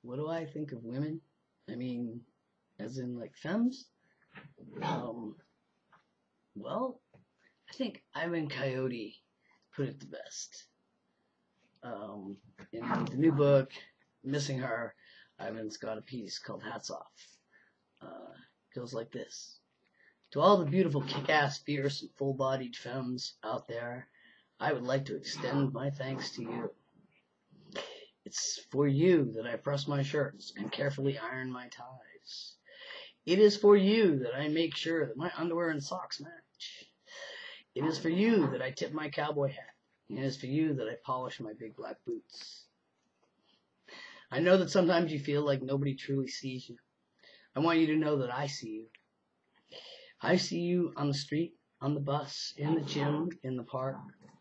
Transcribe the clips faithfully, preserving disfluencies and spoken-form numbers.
What do I think of women? I mean, as in like femmes? Um, well, I think Ivan Coyote put it the best. Um, in the new book, Missing Her, Ivan's got a piece called Hats Off. Uh, goes like this. To all the beautiful, kick-ass, fierce, and full-bodied femmes out there, I would like to extend my thanks to you. It's for you that I press my shirts and carefully iron my ties. It is for you that I make sure that my underwear and socks match. It is for you that I tip my cowboy hat. And it is for you that I polish my big black boots. I know that sometimes you feel like nobody truly sees you. I want you to know that I see you. I see you on the street, on the bus, in the gym, in the park.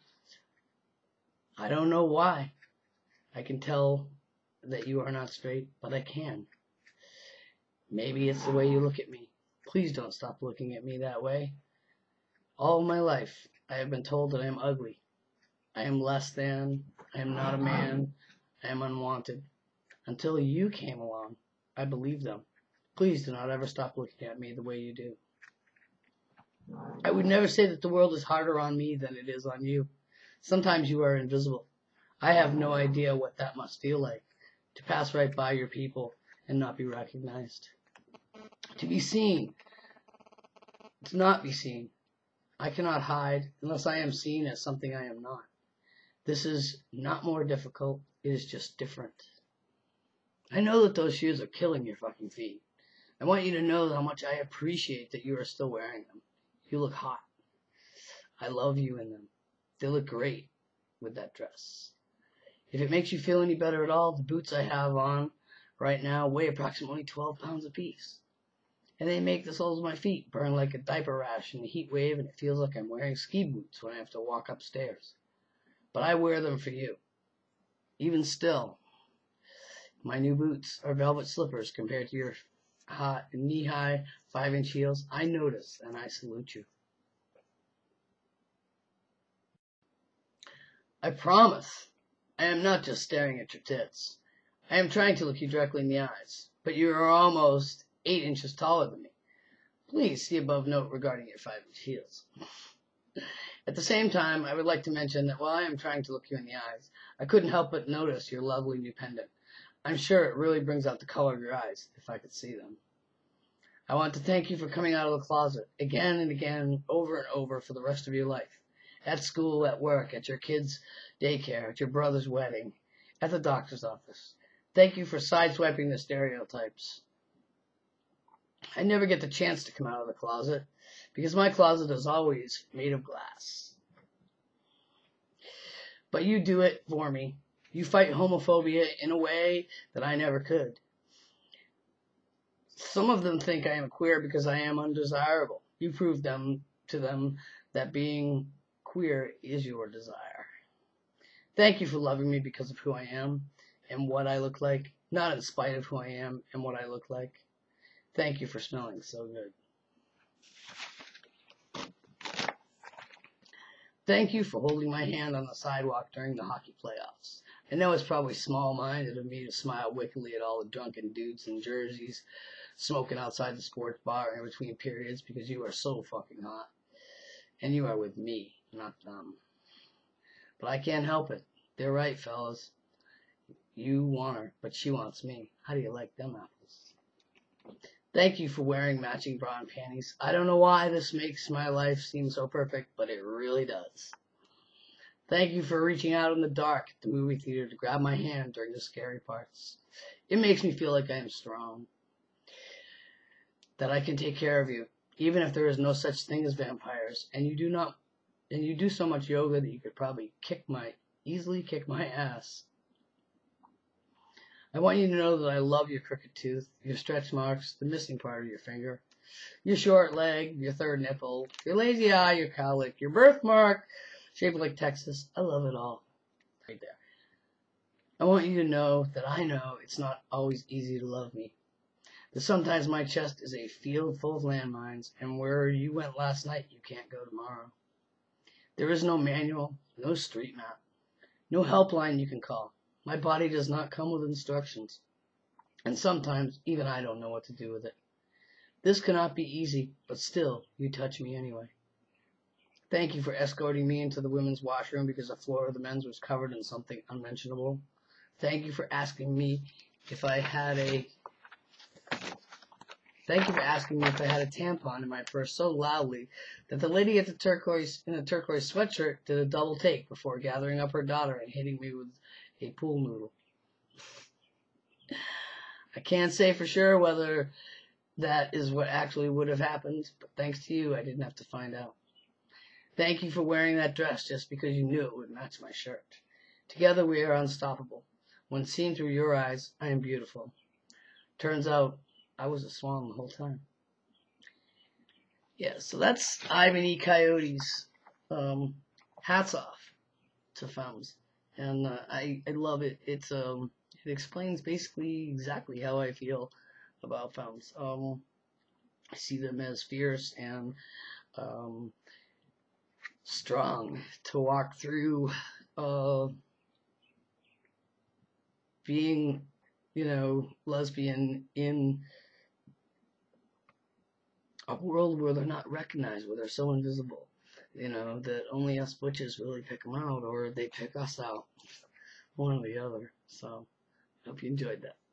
I don't know why. I can tell that you are not straight, but I can. Maybe it's the way you look at me. Please don't stop looking at me that way. All my life, I have been told that I am ugly. I am less than. I am not a man. I am unwanted. Until you came along, I believed them. Please do not ever stop looking at me the way you do. I would never say that the world is harder on me than it is on you. Sometimes you are invisible. I have no idea what that must feel like, to pass right by your people and not be recognized. To be seen, to not be seen. I cannot hide unless I am seen as something I am not. This is not more difficult, it is just different. I know that those shoes are killing your fucking feet. I want you to know how much I appreciate that you are still wearing them. You look hot. I love you in them. They look great with that dress. If it makes you feel any better at all, the boots I have on right now weigh approximately twelve pounds apiece. And they make the soles of my feet burn like a diaper rash in the heat wave, and it feels like I'm wearing ski boots when I have to walk upstairs. But I wear them for you. Even still, my new boots are velvet slippers compared to your hot, knee-high, five-inch heels. I notice, and I salute you. I promise, I am not just staring at your tits. I am trying to look you directly in the eyes, but you are almost eight inches taller than me. Please see above note regarding your five-inch heels. At the same time, I would like to mention that while I am trying to look you in the eyes, I couldn't help but notice your lovely new pendant. I'm sure it really brings out the color of your eyes, if I could see them. I want to thank you for coming out of the closet again and again, over and over, for the rest of your life. At school, at work, at your kids' daycare, at your brother's wedding, at the doctor's office. Thank you for sideswiping the stereotypes. I never get the chance to come out of the closet, because my closet is always made of glass. But you do it for me. You fight homophobia in a way that I never could. Some of them think I am queer because I am undesirable. You prove them to them that being queer is your desire. Thank you for loving me because of who I am and what I look like, not in spite of who I am and what I look like. Thank you for smelling so good. Thank you for holding my hand on the sidewalk during the hockey playoffs. I know it's probably small-minded of me to smile wickedly at all the drunken dudes in jerseys smoking outside the sports bar in between periods because you are so fucking hot. And you are with me, not them. But I can't help it. They're right, fellas. You want her, but she wants me. How do you like them apples? Thank you for wearing matching bra and panties. I don't know why this makes my life seem so perfect, but it really does. Thank you for reaching out in the dark at the movie theater to grab my hand during the scary parts. It makes me feel like I am strong, that I can take care of you, even if there is no such thing as vampires, and you do not, and you do so much yoga that you could probably kick my, easily kick my ass. I want you to know that I love your crooked tooth, your stretch marks, the missing part of your finger, your short leg, your third nipple, your lazy eye, your cowlick, your birthmark, shaped like Texas. I love it all. Right there. I want you to know that I know it's not always easy to love me. That sometimes my chest is a field full of landmines, and where you went last night, you can't go tomorrow. There is no manual, no street map, no helpline you can call. My body does not come with instructions. And sometimes even I don't know what to do with it. This cannot be easy, but still, you touch me anyway. Thank you for escorting me into the women's washroom because the floor of the men's was covered in something unmentionable. Thank you for asking me if I had a Thank you for asking me if I had a tampon in my purse so loudly that the lady at the turquoise in the turquoise sweatshirt did a double take before gathering up her daughter and hitting me with a pool noodle. I can't say for sure whether that is what actually would have happened, but thanks to you, I didn't have to find out. Thank you for wearing that dress just because you knew it would match my shirt. Together we are unstoppable. When seen through your eyes, I am beautiful. Turns out, I was a swan the whole time. Yeah, so that's Ivan E. Coyote's um, hats off to Femmes. And uh, I, I love it. It's um it explains basically exactly how I feel about Femmes. Um, I see them as fierce and um, strong to walk through uh, being, you know, lesbian in a world where they're not recognized, where they're so invisible, you know, that only us butches really pick them out, or they pick us out, one or the other. So, I hope you enjoyed that.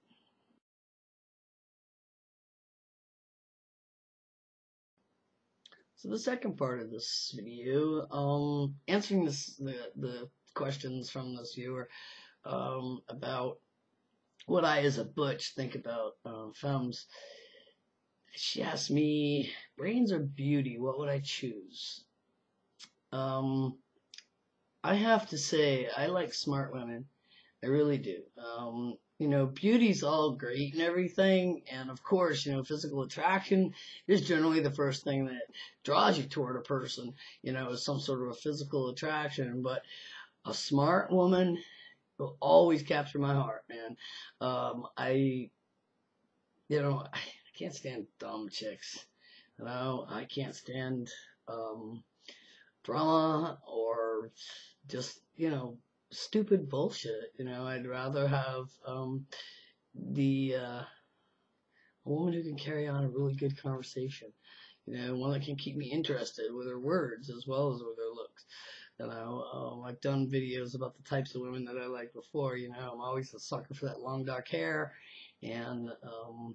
So the second part of this video, um, answering this, the, the questions from this viewer um, about what I as a butch think about uh, Femmes. She asked me, brains or beauty, what would I choose? Um, I have to say, I like smart women. I really do. Um, you know, beauty's all great and everything, and of course, you know, physical attraction is generally the first thing that draws you toward a person, you know, is some sort of a physical attraction, but a smart woman will always capture my heart, man. Um, I, you know, I can't stand dumb chicks. You know, I can't stand um, drama or just, you know, stupid bullshit. You know, I'd rather have um, the uh, a woman who can carry on a really good conversation. You know, one that can keep me interested with her words as well as with her looks. You know, um, I've done videos about the types of women that I like before. You know, I'm always a sucker for that long dark hair, and um,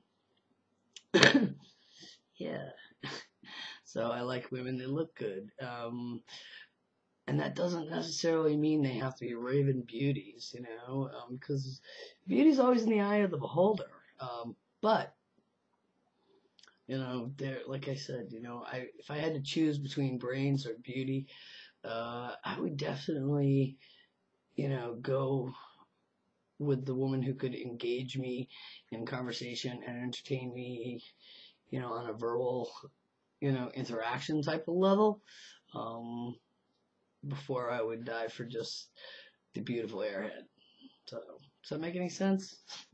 yeah. So I like women that look good. Um, and that doesn't necessarily mean they have to be raven beauties, you know, because um, beauty's always in the eye of the beholder. Um, but, you know, there, like I said, you know, I if I had to choose between brains or beauty, uh, I would definitely, you know, go with the woman who could engage me in conversation and entertain me, you know, on a verbal, you know, interaction type of level. Um, before I would die for just the beautiful airhead. So, does that make any sense?